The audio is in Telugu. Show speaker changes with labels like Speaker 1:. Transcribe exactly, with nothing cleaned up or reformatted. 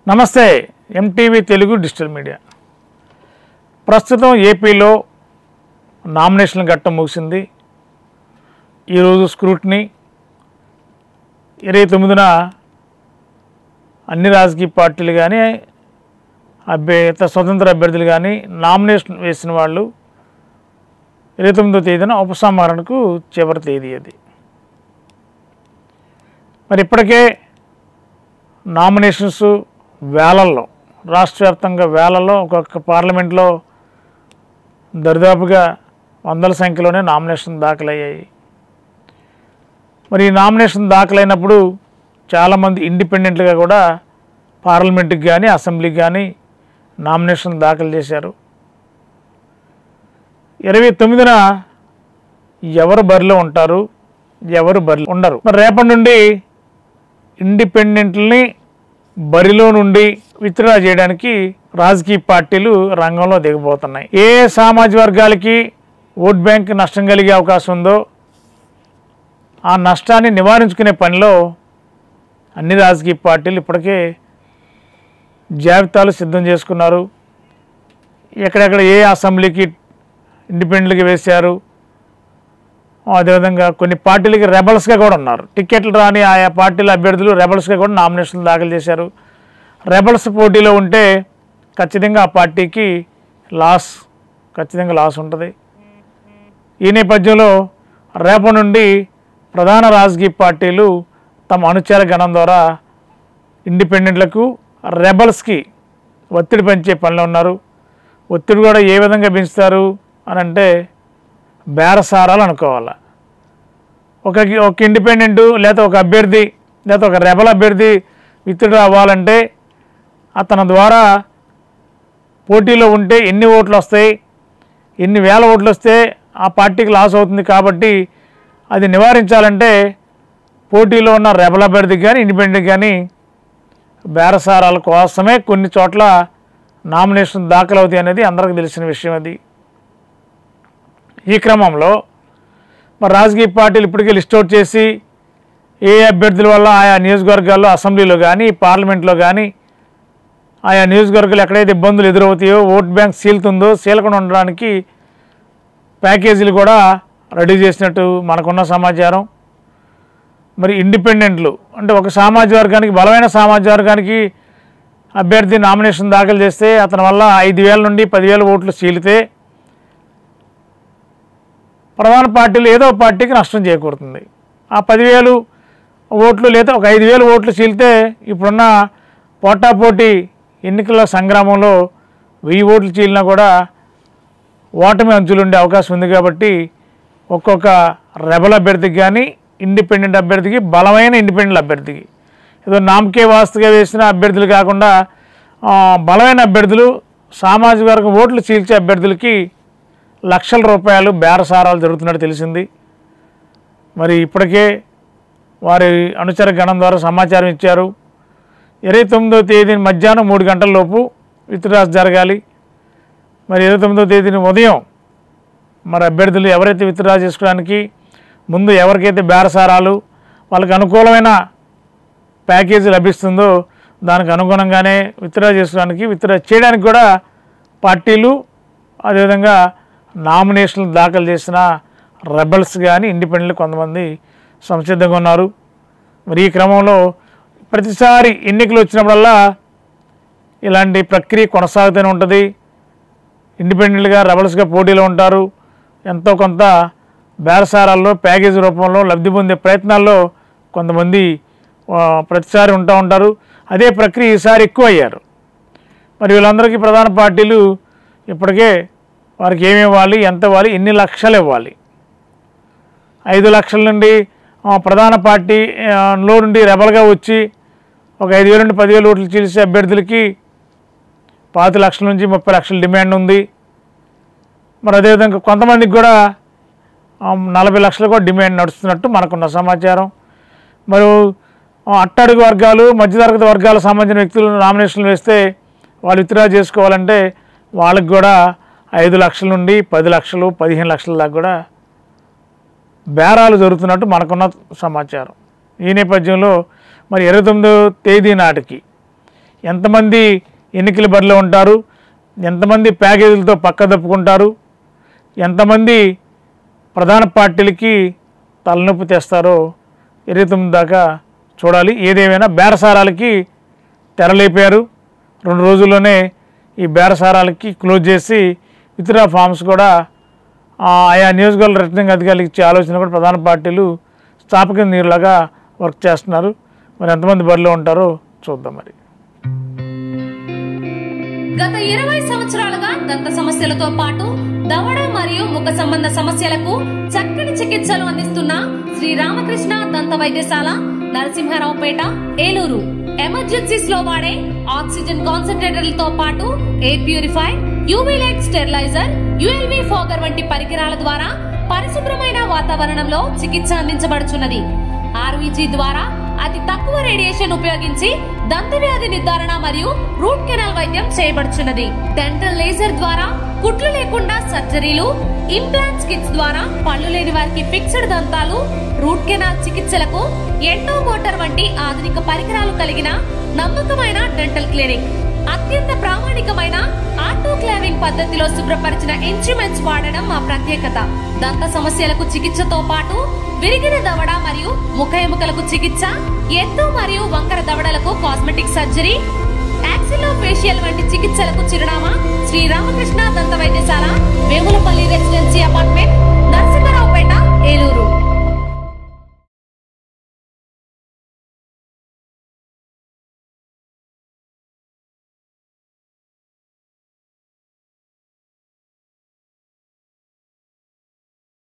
Speaker 1: నమస్తే ఎంటీవీ తెలుగు డిజిటల్ మీడియా. ప్రస్తుతం ఏపీలో నామినేషన్ల ఘట్టం ముగిసింది. ఈరోజు స్క్రూటినీ ఇరవై తొమ్మిదిన అన్ని రాజకీయ పార్టీలు కానీ అభ్యర్థి స్వతంత్ర అభ్యర్థులు కానీ నామినేషన్ వేసిన వాళ్ళు ఇరవై తొమ్మిదో తేదీన ఉపసంహరణకు చివరి తేదీ అది. మరి ఇప్పటికే నామినేషన్స్ వేలల్లో రాష్ట్ర వ్యాప్తంగా వేలల్లో ఒక్కొక్క పార్లమెంట్లో దరిదాపుగా వందల సంఖ్యలోనే నామినేషన్ దాఖలయ్యాయి. మరి ఈ నామినేషన్ దాఖలైనప్పుడు చాలామంది ఇండిపెండెంట్గా కూడా పార్లమెంటుకి కానీ అసెంబ్లీకి కానీ నామినేషన్ దాఖలు చేశారు. ఇరవై తొమ్మిదిన ఎవరు బరిలో ఉంటారు, ఎవరు బరిలో ఉండరు. మరి రేపటి నుండి ఇండిపెండెంట్లని బరిలో నుండి విత్డ్రా చేయడానికి రాజకీయ పార్టీలు రంగంలో దిగబోతున్నాయి. ఏ సామాజిక వర్గాలకి ఓట్ బ్యాంక్ నష్టం కలిగే అవకాశం ఉందో ఆ నష్టాన్ని నివారించుకునే పనిలో అన్ని రాజకీయ పార్టీలు ఇప్పటికే జాబితాలు సిద్ధం చేసుకున్నారు. ఎక్కడెక్కడ ఏ అసెంబ్లీకి ఇండిపెండెంట్గా వేశారు, అదేవిధంగా కొన్ని పార్టీలకి రెబల్స్గా కూడా ఉన్నారు. టికెట్లు రాని ఆయా పార్టీల అభ్యర్థులు రెబల్స్గా కూడా నామినేషన్లు దాఖలు చేశారు. రెబల్స్ పోటీలో ఉంటే ఖచ్చితంగా ఆ పార్టీకి లాస్ ఖచ్చితంగా లాస్ ఉంటుంది. ఈ నేపథ్యంలో రేపటి నుండి ప్రధాన రాజకీయ పార్టీలు తమ అనుచర గణం ద్వారా ఇండిపెండెంట్లకు రెబల్స్కి ఒత్తిడి పెంచే పనిలో ఉన్నారు. ఒత్తిడి కూడా ఏ విధంగా పెంచుతారు అని అంటే బేరసారాలు అనుకోవాలి. ఒక ఒక ఇండిపెండెంటు లేదా ఒక అభ్యర్థి లేదా ఒక రెబల్ అభ్యర్థి విత్డ్రా అవ్వాలంటే అతని ద్వారా పోటీలో ఉంటే ఎన్ని ఓట్లు వస్తాయి, ఎన్ని వేల ఓట్లు వస్తే ఆ పార్టీకి లాస్ అవుతుంది. కాబట్టి అది నివారించాలంటే పోటీలో ఉన్న రెబల్ అభ్యర్థికి కానీ ఇండిపెండెంట్కి కానీ బేరసారాల కోసమే కొన్ని చోట్ల నామినేషన్ దాఖలు అవుతాయి అనేది అందరికీ తెలిసిన విషయం. అది ఈ క్రమంలో మరి రాజకీయ పార్టీలు ఇప్పటికే లిస్ట్ అవుట్ చేసి ఏ అభ్యర్థుల వల్ల ఆయా నియోజకవర్గాల్లో అసెంబ్లీలో కానీ పార్లమెంట్లో కానీ ఆయా నియోజకవర్గాలు ఎక్కడైతే ఇబ్బందులు ఎదురవుతాయో ఓట్ బ్యాంక్ సీలుతుందో సీలకుండా ఉండడానికి ప్యాకేజీలు కూడా రెడీ చేసినట్టు మనకున్న సమాచారం. మరి ఇండిపెండెంట్లు అంటే ఒక సామాజిక వర్గానికి బలమైన సామాజిక వర్గానికి అభ్యర్థి నామినేషన్ దాఖలు చేస్తే అతని వల్ల ఐదు వేల నుండి పదివేల ఓట్లు చీలితే ప్రధాన పార్టీలు ఏదో పార్టీకి నష్టం చేకూరుతుంది. ఆ పదివేలు ఓట్లు లేదా ఒక ఐదు వేలు ఓట్లు చీలితే ఇప్పుడున్న పోటాపోటీ ఎన్నికల సంగ్రామంలో వెయ్యి ఓట్లు చీలినా కూడా ఓటమి అంచులు ఉండే అవకాశం ఉంది. కాబట్టి ఒక్కొక్క రెబల్ అభ్యర్థికి కానీ ఇండిపెండెంట్ అభ్యర్థికి బలమైన ఇండిపెండెంట్ అభ్యర్థికి ఏదో నామకే వాస్తుగా వేసిన అభ్యర్థులు కాకుండా బలమైన అభ్యర్థులు సామాజిక వర్గం ఓట్లు చీల్చే అభ్యర్థులకి లక్షల రూపాయలు బేరసారాలు జరుగుతున్నట్టు తెలిసింది. మరి ఇప్పటికే వారి అనుచర గణం ద్వారా సమాచారం ఇచ్చారు. ఇరవై తొమ్మిదవ తేదీని మధ్యాహ్నం మూడు గంటల లోపు విత్డ్రా జరగాలి. మరి ఇరవై తొమ్మిదవ తేదీని ఉదయం మరి అభ్యర్థులు ఎవరైతే విత్డ్రా చేసుకోవడానికి ముందు ఎవరికైతే బేరసారాలు వాళ్ళకి అనుకూలమైన ప్యాకేజీ లభిస్తుందో దానికి అనుగుణంగానే విత్డ్రా చేసుకోవడానికి విత్డ్రా చేయడానికి కూడా పార్టీలు అదేవిధంగా నామినేషన్లు దాఖలు చేసిన రెబల్స్ కానీ ఇండిపెండెంట్లు కొంతమంది సంసిద్ధంగా ఉన్నారు. మరి ఈ క్రమంలో ప్రతిసారి ఎన్నికలు వచ్చినప్పుడల్లా ఇలాంటి ప్రక్రియ కొనసాగుతూనే ఉంటుంది. ఇండిపెండెంట్గా రెబల్స్గా పోటీలో ఉంటారు. ఎంతో కొంత బేరసారాల్లో ప్యాకేజీ రూపంలో లబ్ధి పొందే ప్రయత్నాల్లో కొంతమంది ప్రతిసారి ఉంటూ ఉంటారు. అదే ప్రక్రియ ఈసారి ఎక్కువ అయ్యారు. మరి వీళ్ళందరికీ ప్రధాన పార్టీలు ఇప్పటికే వారికి ఏమి ఇవ్వాలి, ఎంత ఇవ్వాలి, ఎన్ని లక్షలు ఇవ్వాలి, ఐదు లక్షల నుండి ప్రధాన పార్టీలో నుండి రెబల్గా వచ్చి ఒక ఐదు వేల నుండి పదివేలు ఓట్లు చీల్చే అభ్యర్థులకి పాతి లక్షల నుంచి ముప్పై లక్షల డిమాండ్ ఉంది. మరి అదేవిధంగా కొంతమందికి కూడా నలభై లక్షలు కూడా డిమాండ్ నడుస్తున్నట్టు మనకున్న సమాచారం. మరి అట్టడుగు వర్గాలు మధ్యతరగతి వర్గాలకు సంబంధించిన వ్యక్తులు నామినేషన్లు వేస్తే వాళ్ళు విత్డ్రా చేసుకోవాలంటే వాళ్ళకి కూడా ఐదు లక్షల నుండి పది లక్షలు పదిహేను లక్షల దాకా కూడా బేరాలు జరుగుతున్నట్టు మనకున్న సమాచారం. ఈ నేపథ్యంలో మరి ఇరవై తొమ్మిదో తేదీ నాటికి ఎంతమంది ఎన్నికల బరిలో ఉంటారు, ఎంతమంది ప్యాకేజీలతో పక్క తప్పుకుంటారు, ఎంతమంది ప్రధాన పార్టీలకి తలనొప్పి తెస్తారో ఇరవై తొమ్మిది దాకా చూడాలి. ఏదేమైనా బేరసారాలకి తెరలేపారు. రెండు రోజుల్లోనే ఈ బేరసారాలకి క్లోజ్ చేసి విత్డ్రా ఫామ్స్ కూడా ఆయా నియోజకవర్గ రిటర్నింగ్ అధికారులకు ఇచ్చే ఆలోచన కూడా ప్రధాన పార్టీలు స్థాపక నీరులాగా వర్క్ చేస్తున్నారు. మరి ఎంతమంది బరిలో ఉంటారో చూద్దాం. మరి
Speaker 2: గత ఇరవై సంవత్సరాలుగా దంత సమస్యలతో పాటు దవడ మరియు ముఖ సంబంధ సమస్యలకు చక్కని చికిత్సలు అందిస్తున్న శ్రీ రామకృష్ణ దంత వైద్యశాల, నరసింహారావుపేట, ఏలూరు. ఎమర్జెన్సీస్ లో వాడే ఆక్సిజన్ కాన్సంట్రేటర్లతో పాటు air purify, UV light steriliser, ULV fogger వంటి పరికరాల ద్వారా పరిశుభ్రమైన వాతావరణంలో చికిత్స అందించబడుచున్నది. ఆర్వీజీ ద్వారా అతి తక్కువ రేడియేషన్ ఉపయోగించి దంత వ్యాధి నిర్ధారణ మరియు రూట్ కెనాల్ వైద్యం చేయబడుచున్నది. డెంటల్ లేజర్ ద్వారా కుట్లు లేకుండా సర్జరీలు, ఇంప్లాంట్స్ కిట్స్ ద్వారా పళ్ళు లేని వారికి ఫిక్స్డ్ దంతాలు, రూట్ కెనాల్ చికిత్సలకు ఎండో మోటార్ వంటి ఆధునిక పరికరాలు కలిగిన నమ్మకమైన డెంటల్ క్లినిక్. అత్యంత ప్రామాణికమైన ఆటోక్లావింగ్ పద్ధతిలో శుభ్రపరిచిన ఇన్స్ట్రుమెంట్స్ వాడడం మా ప్రత్యేకత. దంత సమస్యలకు చికిత్సతో పాటు విరిగిన దవడ మరియు ముఖ ఎముకలకు చికిత్స, ఎత్తు మరియు వంకర దవడలకు కాస్మెటిక్ సర్జరీ, యాక్సిలో ఫేషియల్ వంటి చికిత్సలకు చిరునామా శ్రీ రామకృష్ణ దంత